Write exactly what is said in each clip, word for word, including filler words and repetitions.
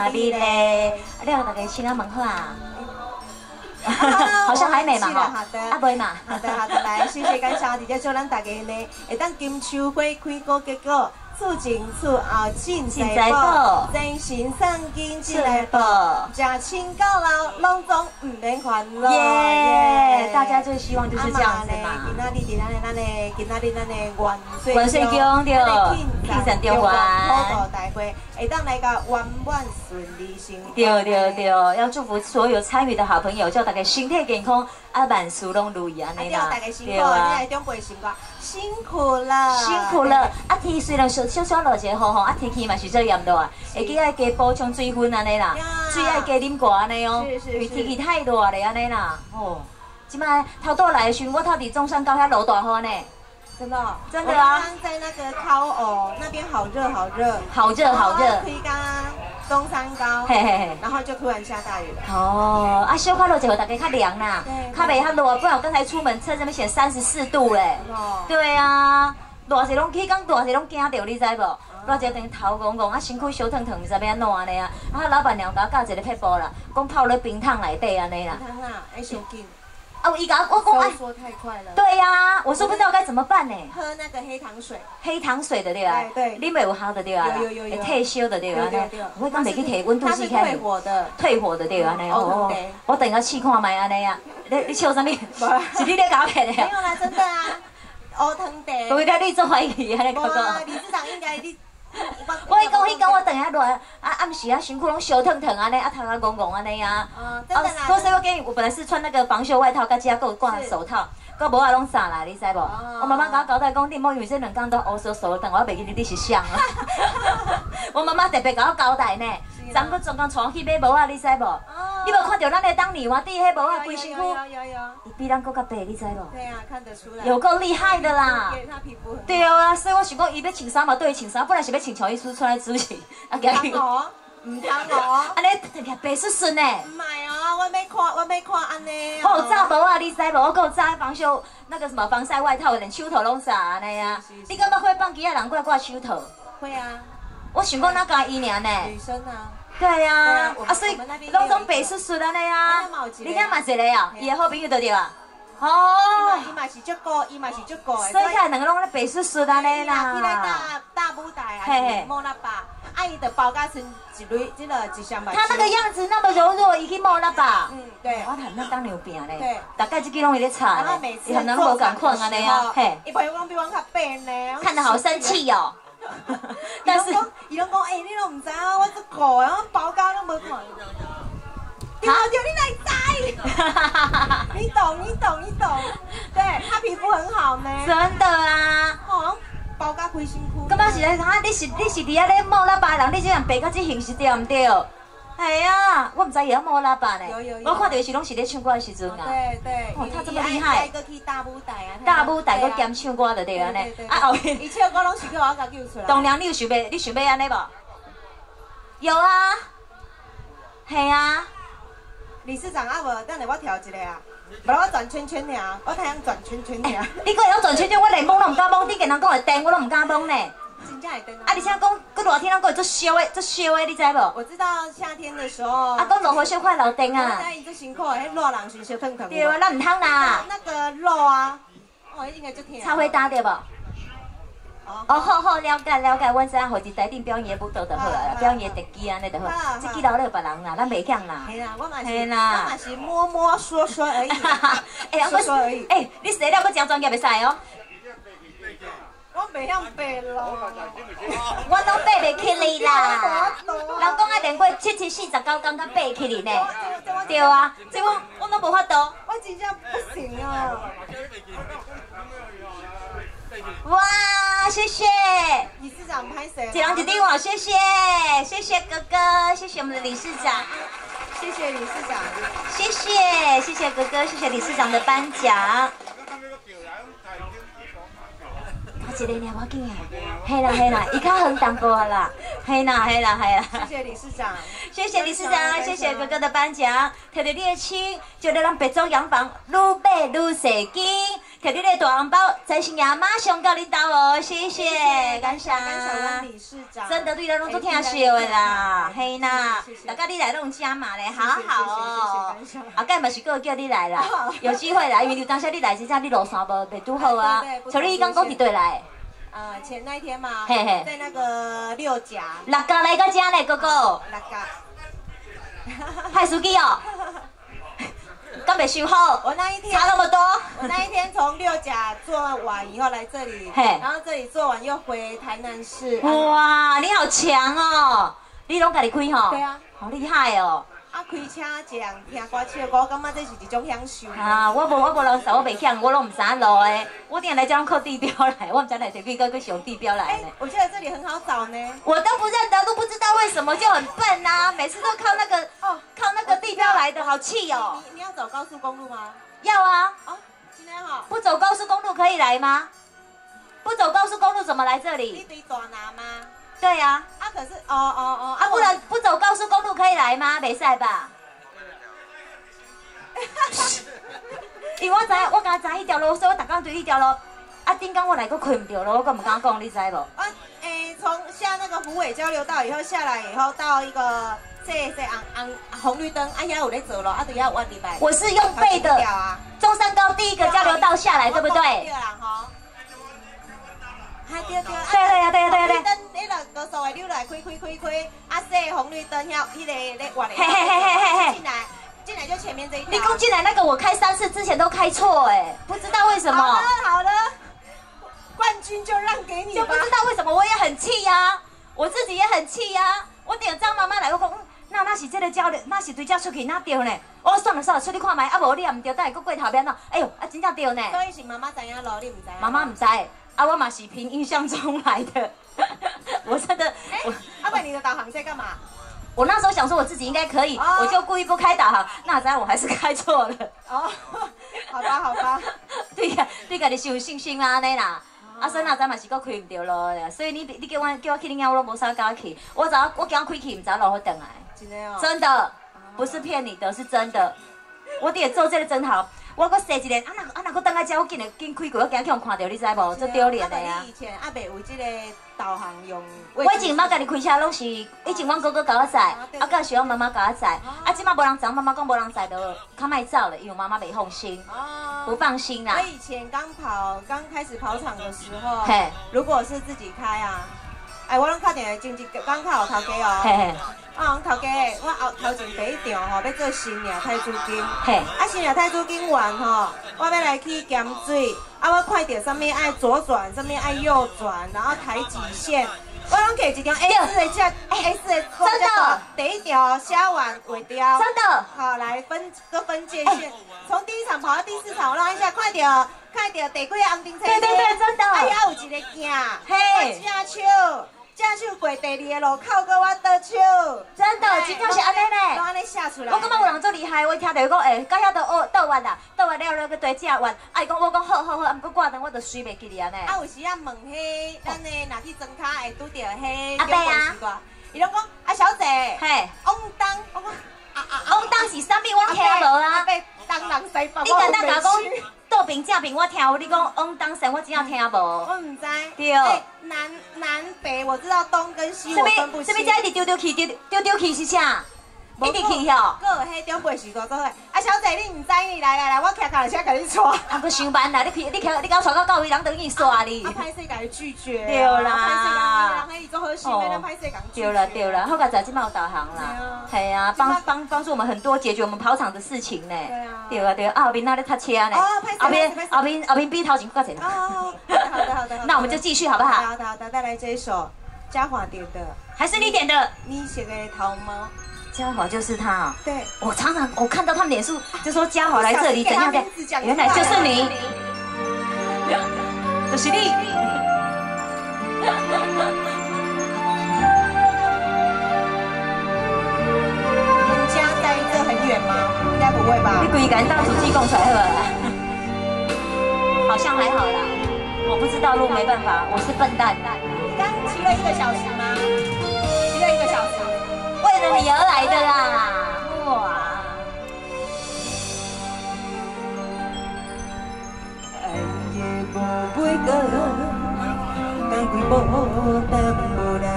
你嘞，啊，你有大家请啊问好啊？好像还没嘛哈，啊没嘛。 好的好的，来，谢谢感谢伫遮祝咱大家呢，会当金秋花开果结果。 厝前厝后进财宝，人心上进进来宝，家亲到老，拢总唔免烦恼。 耶！大家最希望就是这样子嘛。 今仔日伫咱的咱的今仔日咱的万岁万岁宫对，庆生中环， 普渡大会，会当来个圆满顺利成功。 对对对，要祝福所有参与的好朋友，叫大家身体健康，啊万事拢如意安尼啦。 大家辛苦，你来中背心歌，辛苦了， 辛苦了。啊天虽然小小小落一个雨吼，啊天气嘛是做炎热啊，会记爱加补充水分安尼啦，水爱加啉过安尼哦，因为天气太热了安尼啦。哦，即摆头倒来的时，我头伫中山高遐落大雨呢。 真的， 真的啊！ 我刚刚在那个烤藕那边好热好热， 好热好热。 推刚中山高，嘿嘿嘿，然后就突然下大雨了。 哦，啊，小可落就大家较凉啦，较袂遐热，不然我刚才出门车上面写三十四度嘞。哦。对啊，热是拢起讲热是拢惊到，你知无？热一等头戆戆，啊身躯烧烫烫，唔知要安怎安尼啊？啊，老板娘甲我教一个撇步啦，讲泡咧冰汤内底安尼啦。 冰汤啊，爱上紧。 啊，我伊讲我讲哎， 说太快了。 对呀，我说不知道该怎么办呢。 喝那个黑糖水， 黑糖水的对吧？ 对， 啉袂有效的对吧？ 有有有有。 退烧的对吧？ 对对。 我讲袂去摕温度计开。 退火的。 退火的对吧？哦。我等下试看卖安尼啊。你你笑啥物？是你咧搞骗的？ 没有啦，真的啊。乌汤茶。 我甲你做怀疑安尼讲讲。 理事长应该你。 我迄讲，迄讲我等下落啊，暗时啊，身躯拢烧烫烫安尼，啊头啊戆戆安尼啊。 哦，真的啦。 所以我建议，我本来是穿那个防袖外套，甲遮还有挂手套，个无啊拢散啦，你知无？我妈妈甲我交代讲，你莫因为这两天都乌酥酥，等我袂记得你是谁啦。我妈妈特别甲我交代呢，昨个专工带我去买帽啊，你知无？你无看到咱的当年我弟迄帽啊，规身躯， 有有有。 伊比咱更较白，你知无？ 对啊，看得出来。 有够厉害的啦。 他皮肤很。 对啊，所以我想讲，伊要穿衫嘛，对伊穿衫，本来是要穿乔伊斯出来主持，啊， 唔通哦，唔通哦。 安尼特别白顺顺呢。 唔系哦，我要看，我要看安尼。 我有炸帽啊，你知无？我有炸防袖那个什么防晒外套，连手套拢炸安尼啊。你敢捌会放机啊？人过来挂手套？ 会啊。 我想讲那家伊尔呢。 女生啊。 对呀，啊所以拢总白顺顺安尼啊。你遐嘛一个啊，伊的好朋友对对啊。哦。 伊嘛是足高，伊嘛是足高的。 所以看两个拢咧白顺顺安尼啦。 伊来大大舞台还是莫拉巴，啊伊的包甲成一蕊，这个一箱百。 他那个样子那么柔弱，伊去莫拉巴。 嗯，对。 我看那当牛饼咧。 对。 大概这几拢伊咧炒咧，伊很难无共款安尼啊。 嘿。伊朋友讲比我较白呢。 看得好生气哦。 但是，伊拢讲，哎，你拢唔知啊，我这个，然后包家拢无看。对对，你来摘。你懂，你懂，你懂。对，他皮肤很好呢。 真的啊。 哦，包家开身躯。 感觉是咧，哈，你是你是伫遐咧摸喇叭人，你这样白到这形是对唔对？系啊，我唔知伊要摸喇叭呢。有有有。我看到是拢是咧唱歌的时阵啊。 对对。 哦，他这么厉害。 个去大舞台啊。 大舞台搁兼唱歌就对安尼。 啊后面。伊唱歌拢是叫我甲叫出来。 当然，你有想要，你想要安尼无？有啊。系啊。 理事长啊无，等下我调一个啊。无我转圈圈尔，我睇人转圈圈尔。 你搁会晓转圈圈，我连摸都唔敢摸，你跟人讲会颠，我都唔敢摸呢。 真正会灯啊！ 啊，而且讲，佮热天咱佮会做烧的，做烧的，你知无？ 我知道夏天的时候。 啊，讲落雨小块老灯啊。 那伊做辛苦的，迄热人是烧烫烫。 对啊，咱唔通啦。 那个肉啊，哦，应该就甜。 超会打对无？哦，好好了解了解，阮知影，后日台顶表演舞蹈就好啦，表演特技安尼就好。这几楼咧有别人啦，咱袂强啦。 系啦，我嘛是，我嘛是摸摸说说而已。 哎呀， 说说而已。 哎，你洗了佮真专业袂使哦。 我袂晓爬咯， 我拢爬袂起你啦。人讲啊，练过七七四十九天才爬起你呢。对啊，这我我拢无法度。 我真正不行啊。 哇，谢谢。 理事长拍谁？ 一人一顶话，谢谢，谢谢哥哥，谢谢我们的理事长， 谢谢理事长， 谢谢谢谢哥哥，谢谢理事长的颁奖。 一个呢，我紧啊，系啦系啦，伊较远淡薄啦，系啦系啦系啦。 谢谢理事长， 谢谢理事长，谢谢哥哥的颁奖，摕到你的签，就让咱白种洋房愈买愈生机。 摕你的大红包，财神爷马上到恁兜哦，谢谢，感谢。 感谢阮理事长， 真的对咱拢做听笑的啦，嘿啦，大家你来弄加码嘞，好好哦。后盖嘛是个叫你来啦，有机会来，因为当下你来真正你路线无袂拄好啊。像你刚讲伫对来。 呃，前那一天嘛， 嘿嘿在那个六甲， 六甲来到这呢，哥哥， 六甲， 派书记哦，刚没修好， 我那一天差那么多， 我那一天从六甲做完以后来这里， 嘿， 然后这里做完又回台南市， 哇，你好强哦，你拢家己开吼， 对啊， 好厉害哦。 啊，开车这样听歌唱歌，我感觉这是一种享受。 啊，我无我无人手，我袂强，我拢唔知路的。我定来这样靠地标来，我唔知来摕几个去上地标来呢。 我记得这里很好找呢。 我都不认得，都不知道为什么就很笨呐、啊，每次都靠那个哦，靠那个地标来的，好气哦。 你你要走高速公路吗？ 要啊。 哦，今天好。 不走高速公路可以来吗？不走高速公路怎么来这里？ 你对大拿吗？ 对呀、 啊。啊，可是哦哦哦， 啊，不然不走高速公路可以来吗？袂使吧？因为我知，我刚知迄条路，所以我逐工对迄条路。啊，顶工我来个开唔到路，我敢唔敢讲，你知无？ 啊，诶，从下那个虎尾交流道以后下来以后，到一个这这红红红绿灯，啊，遐有咧走咯，啊，就遐有我礼拜。 我是用背的。中山高第一个交流道下来，对不对？ 对啦，吼。对对对。 对对呀，对呀，对呀，对。 灯，你落高速的溜来开开开开，啊，这红绿灯遐迄个咧活的。 嘿嘿嘿嘿嘿嘿。 进来。 进来就前面这一条。 你刚进来那个我开三次之前都开错哎，不知道为什么。 好了好了，冠军就让给你吧。 就不知道为什么我也很气呀、啊，我自己也很气呀、啊。我点张妈妈来，我讲，嗯，那那是这个交流，那是对家出去那对呢。我算了算了，出去看卖，啊无你也唔对，等下搁过头边咯。哎呦，啊真正对呢。 所以是妈妈知影路，你唔知。 妈妈唔知，啊我嘛是凭印象中来的。我真的， 哎，阿伟，你的导航在干嘛？ 我那时候想说我自己应该可以，哦、我就故意不开导航，那这样我还是开错了。哦， 好吧好吧， 对呀，你家己是有信心啊，安尼啦。哦、啊，所以那咱嘛是搁开唔到路，所以你你叫我叫我去恁遐，我都无啥敢去。我早我今开去，唔知路好等来。 真的哦。真的，不是骗你的，是真的。我得做这个真好。 我搁踅一个，啊那啊那搁等下遮，我紧来紧开过，我惊去互看到，你知无？这丢脸的呀！ 以前阿伯为这个导航用。 我以前捌家己开车，拢是以前阮哥哥教我载，啊，甲是阮妈妈教我载，啊，即马无人载，妈妈讲无人载，就较卖走了，因为妈妈袂放心，不放心啦。 我以前刚跑，刚开始跑场的时候，嘿，如果是自己开啊，哎，我拢打电话经济刚考头家哦。嘿嘿。 啊，头家，我后头前第一场吼，要做新娘太子金，嘿，啊新娘太子金完吼，我要来去咸水，啊我快点上面爱左转，上面爱右转，然后抬几线，我拢摕一条 A 四 的架 ，A 四 的真的，第一条写完尾雕， 真的， 好来分个分界线，从第一场跑到第四场，我让一下，快点，快点，第几个红灯车？ 对对对，真的， 哎呀有一个镜，嘿，正手。 正手过第二个路口，搁我倒手， 真的，真正是安尼呢。 都安尼写出来。 我感觉有人做厉害，我听到伊讲，诶，到遐倒哦倒完啦，倒完了了个对正完，啊伊讲我讲好好好，啊毋过挂灯我就随袂记哩安尼。 啊有时啊问迄，咱呢若去装卡会拄着迄。 啊对啊。 伊拢讲啊小姐， 嘿， 翁当，我讲啊啊，翁当是啥物？我听无啊。 当人西北， 你敢当甲讲倒边正边我听有，你讲翁当神我真正听无。 我唔知。 对。 南南北我知道东跟西我分不清。 什么？什么？一直丢丢去，丢丢丢去是啥？一直去吼。 个迄中北时代都会。啊，小姐你唔知呢？来来来，我骑脚车甲你带。 啊，佮上班啦！你去你骑你甲我带到到位，人等于刷你。 啊，歹势甲伊拒绝。 对啦。 歹势人迄做好事，免咱歹势甲拒绝。 对了对了，好个在今嘛有导航啦。系啊，帮帮帮助我们很多解决我们跑场的事情呢。对啊。对啊对啊，后边那咧踏车呢。 哦，歹势。 后边后边后边比头前更前。 哦，好的好的。 那我们就继续好不好？ 好的好的，再来这一首嘉华点的， 还是你点的？ 你写给桃猫。 嘉华就是他， 对， 我常常我看到他们脸书就说嘉华来这里怎样的，原来就是你，就是你。 你们家在这很远吗？应该不会吧？ 你故意敢到主机供出来好了，好像还好啦，我不知道路没办法，我是笨蛋。 你刚骑了一个小时吗？骑了一个小时。 为了你而来的啦！哇！ 哎淡无人，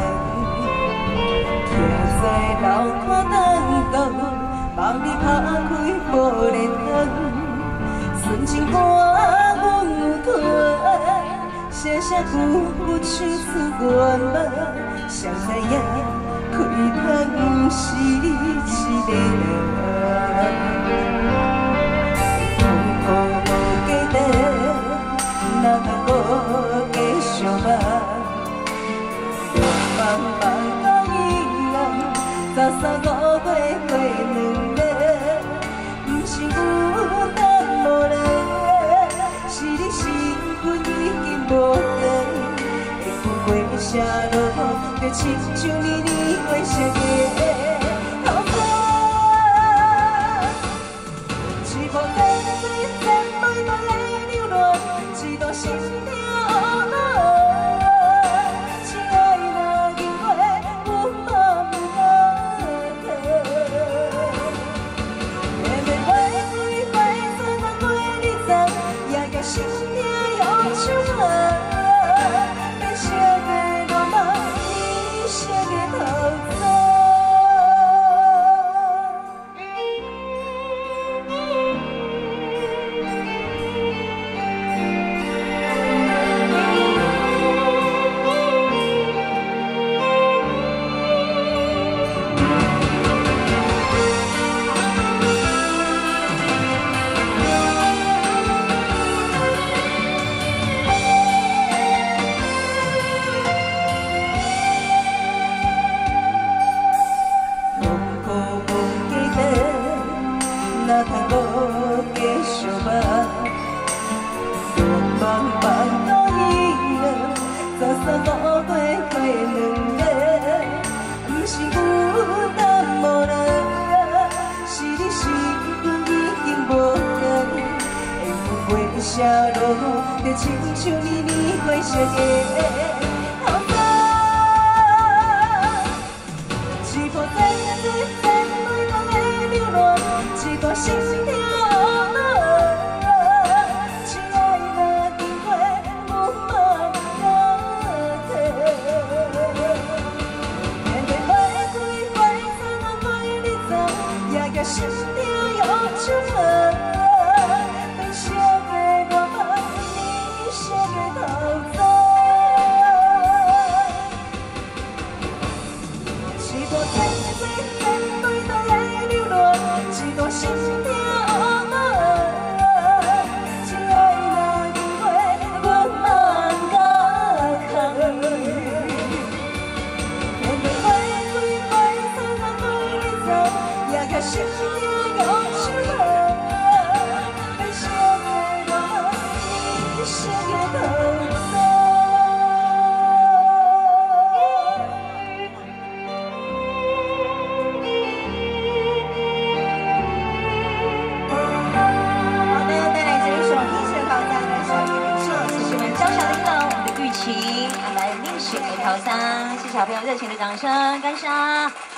徛在楼看灯光，望你拍开玻璃窗，纯情歌阮吞，写写句句唱出愿望，谁知影开窗不是一个人。 那个无继续吧，茫茫茫一人，十三个月过两个，不是阮等无人，是你身躯已经无缘。会经过啥路，就亲像你年过色个头发，是无等水千杯都来流浪。 一段心跳落，亲爱若经过，阮嘛不敢停。夜夜徘徊徘徊，难过日子，夜夜心痛又唱啊，变色的落寞，你色的头发。 那通无继续吧，茫茫茫到伊了，十三个月过两个，不是阮等无人，是你身躯已经无缘。会经过啥路，就亲像你年过色个头发，是无千水千泪都在流浪。 一段心跳落，亲爱若经过，阮嘛不敢停。夜夜徘徊徘徊，难过日子，夜夜心痛又唱啊，变色的落寞，你色的头发，是无千水千泪都来流浪，一段心。 心跳又唱啊，变色的落寞，你色的头发。好的，带来这一首《一色高山》的小叶明秀，这是我们娇小的一楼，我们的玉琴，安排另选的桃山，谢谢小朋友热情的掌声，感谢。